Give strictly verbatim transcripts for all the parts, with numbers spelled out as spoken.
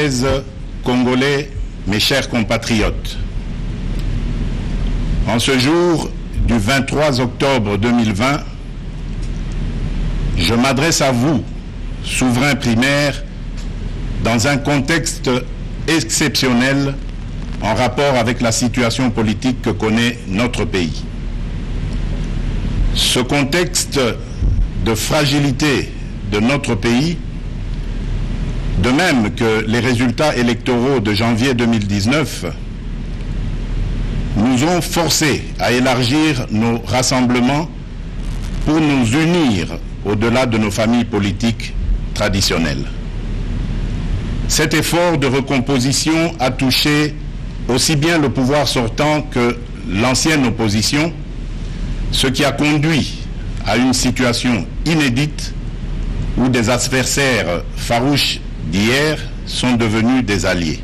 Congolaises, Congolais, mes chers compatriotes, en ce jour du vingt-trois octobre deux mille vingt, je m'adresse à vous, souverains primaires, dans un contexte exceptionnel en rapport avec la situation politique que connaît notre pays. Ce contexte de fragilité de notre pays, de même que les résultats électoraux de janvier deux mille dix-neuf, nous ont forcés à élargir nos rassemblements pour nous unir au-delà de nos familles politiques traditionnelles. Cet effort de recomposition a touché aussi bien le pouvoir sortant que l'ancienne opposition, ce qui a conduit à une situation inédite où des adversaires farouches d'hier sont devenus des alliés.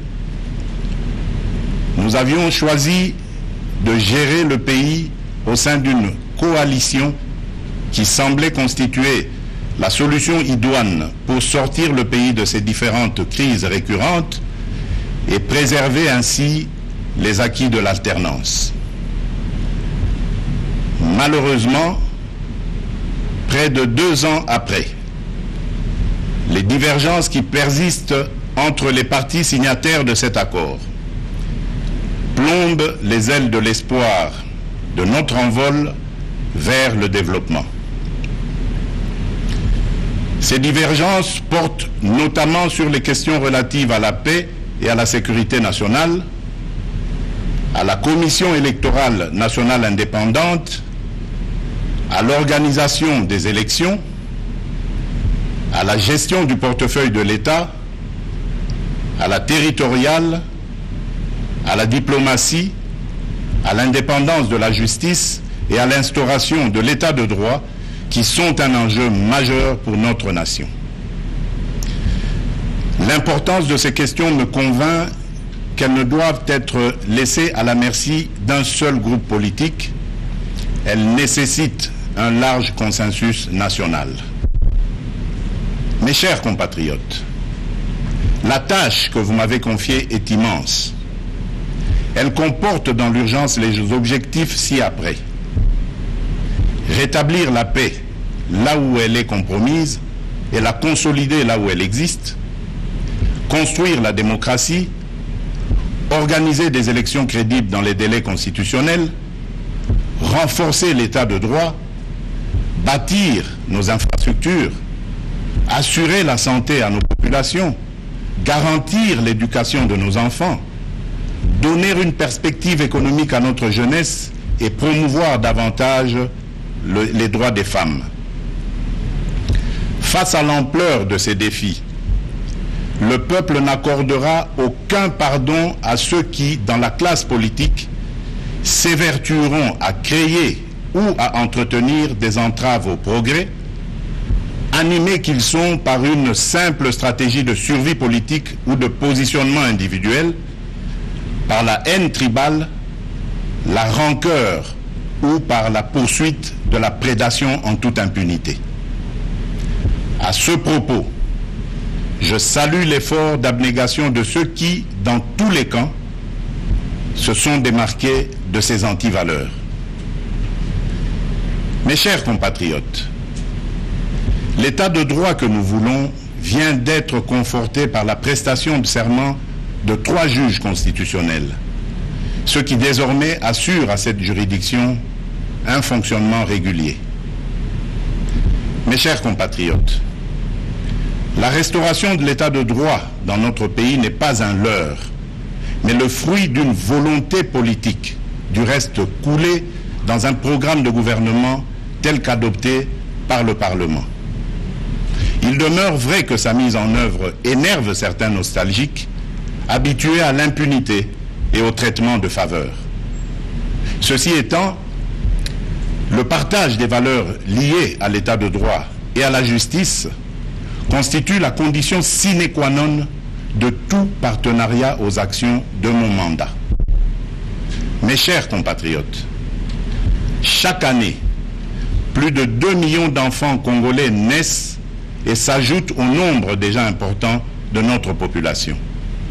Nous avions choisi de gérer le pays au sein d'une coalition qui semblait constituer la solution idoine pour sortir le pays de ces différentes crises récurrentes et préserver ainsi les acquis de l'alternance. Malheureusement, près de deux ans après, les divergences qui persistent entre les partis signataires de cet accord plombent les ailes de l'espoir de notre envol vers le développement. Ces divergences portent notamment sur les questions relatives à la paix et à la sécurité nationale, à la Commission électorale nationale indépendante, à l'organisation des élections, à la gestion du portefeuille de l'État, à la territoriale, à la diplomatie, à l'indépendance de la justice et à l'instauration de l'État de droit qui sont un enjeu majeur pour notre nation. L'importance de ces questions me convainc qu'elles ne doivent être laissées à la merci d'un seul groupe politique. Elles nécessitent un large consensus national. Mes chers compatriotes, la tâche que vous m'avez confiée est immense. Elle comporte dans l'urgence les objectifs ci-après. Rétablir la paix là où elle est compromise et la consolider là où elle existe. Construire la démocratie. Organiser des élections crédibles dans les délais constitutionnels. Renforcer l'état de droit. Bâtir nos infrastructures. Assurer la santé à nos populations. Garantir l'éducation de nos enfants. Donner une perspective économique à notre jeunesse et promouvoir davantage le, les droits des femmes. Face à l'ampleur de ces défis, le peuple n'accordera aucun pardon à ceux qui, dans la classe politique, s'évertueront à créer ou à entretenir des entraves au progrès, animés qu'ils sont par une simple stratégie de survie politique ou de positionnement individuel, par la haine tribale, la rancœur ou par la poursuite de la prédation en toute impunité. À ce propos, je salue l'effort d'abnégation de ceux qui, dans tous les camps, se sont démarqués de ces antivaleurs. Mes chers compatriotes, l'état de droit que nous voulons vient d'être conforté par la prestation de serment de trois juges constitutionnels, ce qui désormais assure à cette juridiction un fonctionnement régulier. Mes chers compatriotes, la restauration de l'état de droit dans notre pays n'est pas un leurre, mais le fruit d'une volonté politique, du reste coulée dans un programme de gouvernement tel qu'adopté par le Parlement. Il demeure vrai que sa mise en œuvre énerve certains nostalgiques, habitués à l'impunité et au traitement de faveur. Ceci étant, le partage des valeurs liées à l'état de droit et à la justice constitue la condition sine qua non de tout partenariat aux actions de mon mandat. Mes chers compatriotes, chaque année, plus de deux millions d'enfants congolais naissent et s'ajoutent au nombre déjà important de notre population.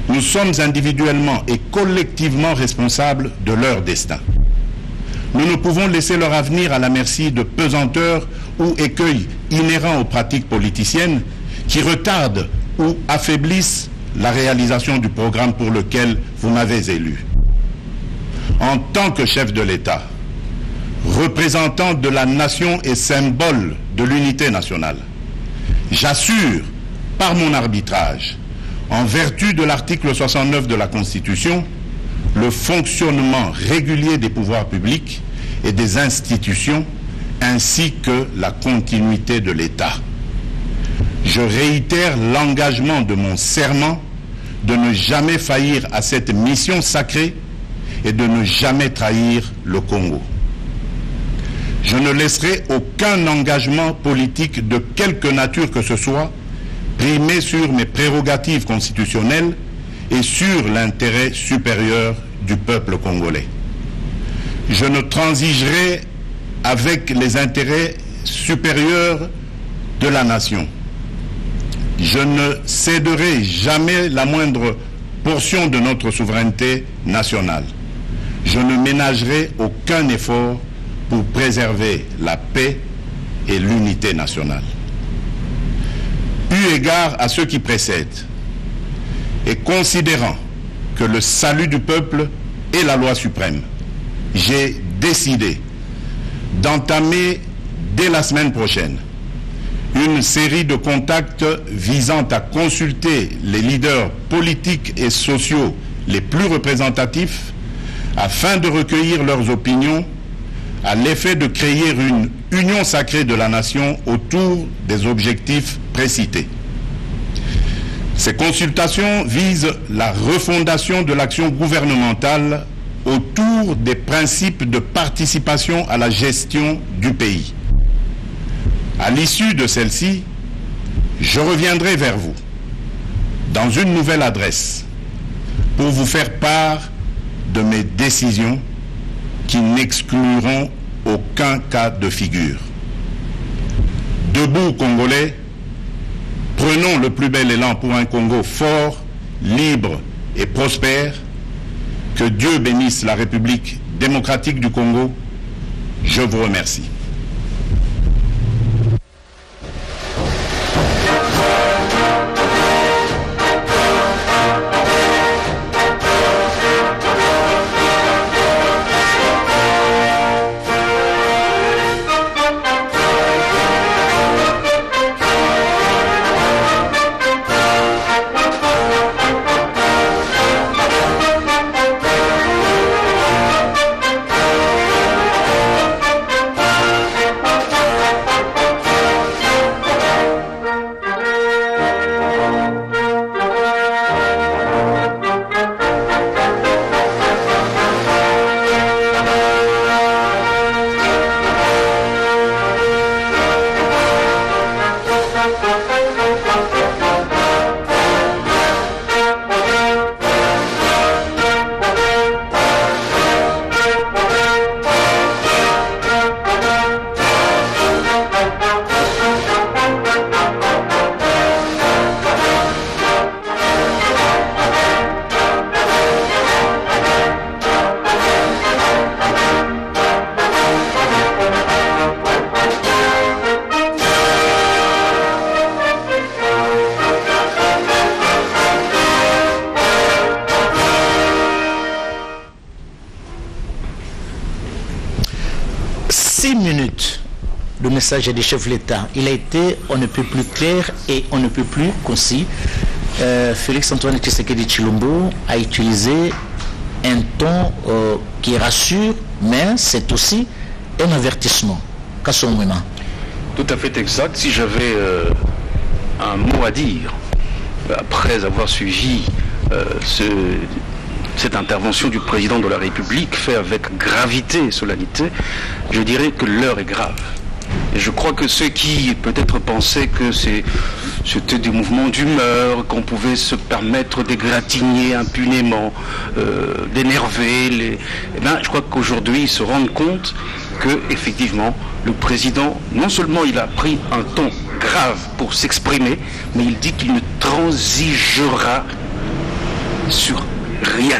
Nous sommes individuellement et collectivement responsables de leur destin. Nous ne pouvons laisser leur avenir à la merci de pesanteurs ou écueils inhérents aux pratiques politiciennes qui retardent ou affaiblissent la réalisation du programme pour lequel vous m'avez élu. En tant que chef de l'État, représentant de la nation et symbole de l'unité nationale, j'assure par mon arbitrage, en vertu de l'article soixante-neuf de la Constitution, le fonctionnement régulier des pouvoirs publics et des institutions, ainsi que la continuité de l'État. Je réitère l'engagement de mon serment de ne jamais faillir à cette mission sacrée et de ne jamais trahir le Congo. Je ne laisserai aucun engagement politique de quelque nature que ce soit primer sur mes prérogatives constitutionnelles et sur l'intérêt supérieur du peuple congolais. Je ne transigerai avec les intérêts supérieurs de la nation. Je ne céderai jamais la moindre portion de notre souveraineté nationale. Je ne ménagerai aucun effort pour préserver la paix et l'unité nationale. Eu égard à ce qui précède, et considérant que le salut du peuple est la loi suprême, j'ai décidé d'entamer dès la semaine prochaine une série de contacts visant à consulter les leaders politiques et sociaux les plus représentatifs afin de recueillir leurs opinions à l'effet de créer une union sacrée de la nation autour des objectifs précités. Ces consultations visent la refondation de l'action gouvernementale autour des principes de participation à la gestion du pays. À l'issue de celle-ci, je reviendrai vers vous dans une nouvelle adresse pour vous faire part de mes décisions qui n'excluront aucun cas de figure. Debout, Congolais, prenons le plus bel élan pour un Congo fort, libre et prospère. Que Dieu bénisse la République démocratique du Congo. Je vous remercie. Le message des chefs de l'État, il a été on ne peut plus clair et on ne peut plus concis. Euh, Félix Antoine Tshisekedi Tshilombo a utilisé un ton euh, qui rassure, mais c'est aussi un avertissement. Kassomouema. Tout à fait exact. Si j'avais euh, un mot à dire, après avoir suivi euh, ce, cette intervention du président de la République, fait avec gravité et solennité, je dirais que l'heure est grave. Et je crois que ceux qui peut-être pensaient que c'était des mouvements d'humeur, qu'on pouvait se permettre d'égratigner impunément, euh, d'énerver, les... eh bien, je crois qu'aujourd'hui ils se rendent compte que effectivement le président, non seulement il a pris un ton grave pour s'exprimer, mais il dit qu'il ne transigera sur rien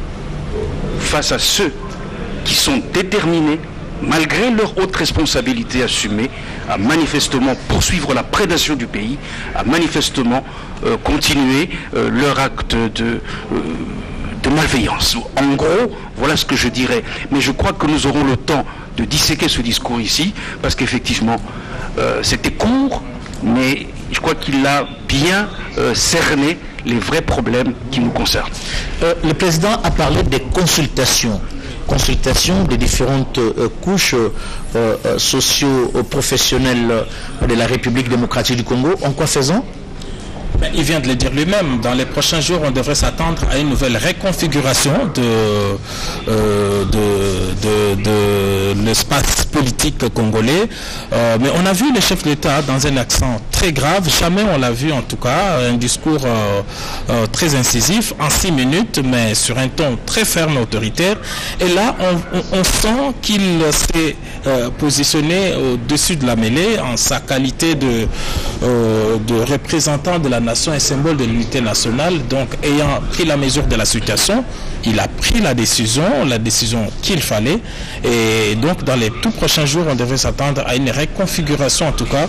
face à ceux qui sont déterminés, malgré leur haute responsabilité assumée, à manifestement poursuivre la prédation du pays, à manifestement euh, continuer euh, leur acte de, euh, de malveillance. En gros, voilà ce que je dirais. Mais je crois que nous aurons le temps de disséquer ce discours ici, parce qu'effectivement, euh, c'était court, mais je crois qu'il a bien euh, cerné les vrais problèmes qui nous concernent. Euh, le président a parlé des consultations. Consultation des différentes euh, couches euh, euh, socio-professionnelles de la République démocratique du Congo. En quoi faisant? Ben, il vient de le dire lui-même. Dans les prochains jours, on devrait s'attendre à une nouvelle réconfiguration de, euh, de, de, de l'espace politique congolais. Euh, mais on a vu le chef d'État dans un accent très grave. Jamais on l'a vu, en tout cas, un discours euh, euh, très incisif, en six minutes, mais sur un ton très ferme et autoritaire. Et là, on, on, on sent qu'il s'est euh, positionné au-dessus de la mêlée en sa qualité de, euh, de représentant de la nation et symbole de l'unité nationale. Donc, ayant pris la mesure de la situation, il a pris la décision, la décision qu'il fallait. Et donc, dans les tout prochains jours, on devrait s'attendre à une réconfiguration, en tout cas,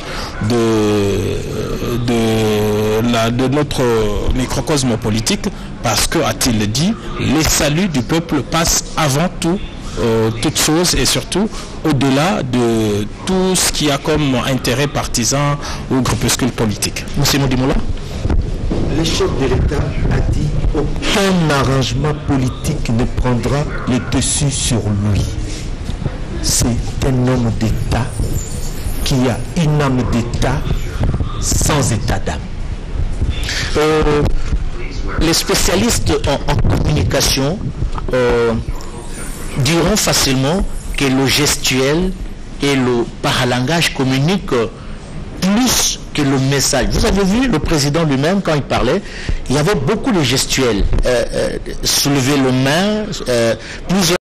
de, de, la, de notre microcosme politique, parce que, a-t-il dit, les saluts du peuple passent avant tout Euh, toutes choses et surtout au-delà de tout ce qui a comme intérêt partisan ou groupuscule politique. Monsieur Modimola, le chef de l'État a dit aucun arrangement politique ne prendra le dessus sur lui. C'est un homme d'État qui a une âme d'État sans état d'âme. Euh, les spécialistes en, en communication euh, diront facilement que le gestuel et le paralangage communiquent plus que le message. Vous avez vu le président lui-même, quand il parlait, il y avait beaucoup de gestuels. Euh, euh, soulever le main, euh, plusieurs